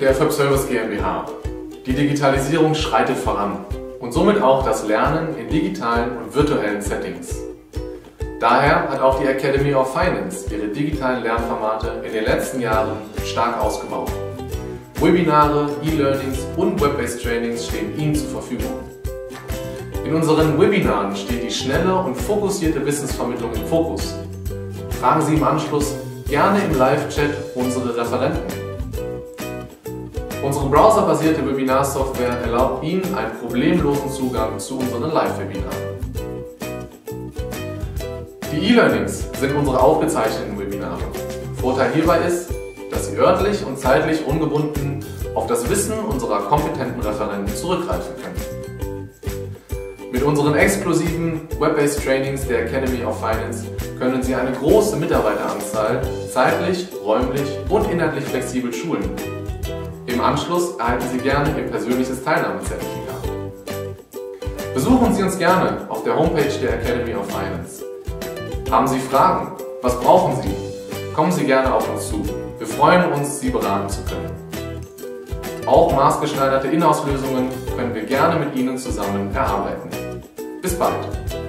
BFöB Service GmbH. Die Digitalisierung schreitet voran und somit auch das Lernen in digitalen und virtuellen Settings. Daher hat auch die Academy of Finance ihre digitalen Lernformate in den letzten Jahren stark ausgebaut. Webinare, E-Learnings und Web-based Trainings stehen Ihnen zur Verfügung. In unseren Webinaren steht die schnelle und fokussierte Wissensvermittlung im Fokus. Fragen Sie im Anschluss gerne im Live-Chat unsere Referenten. Unsere browserbasierte Webinarsoftware erlaubt Ihnen einen problemlosen Zugang zu unseren Live-Webinaren. Die E-Learnings sind unsere aufgezeichneten Webinare. Vorteil hierbei ist, dass Sie örtlich und zeitlich ungebunden auf das Wissen unserer kompetenten Referenten zurückgreifen können. Mit unseren exklusiven Web-based Trainings der Academy of Finance können Sie eine große Mitarbeiteranzahl zeitlich, räumlich und inhaltlich flexibel schulen. Im Anschluss erhalten Sie gerne Ihr persönliches Teilnahmezertifikat. Besuchen Sie uns gerne auf der Homepage der Academy of Finance. Haben Sie Fragen? Was brauchen Sie? Kommen Sie gerne auf uns zu. Wir freuen uns, Sie beraten zu können. Auch maßgeschneiderte Inhouse-Lösungen können wir gerne mit Ihnen zusammen erarbeiten. Bis bald!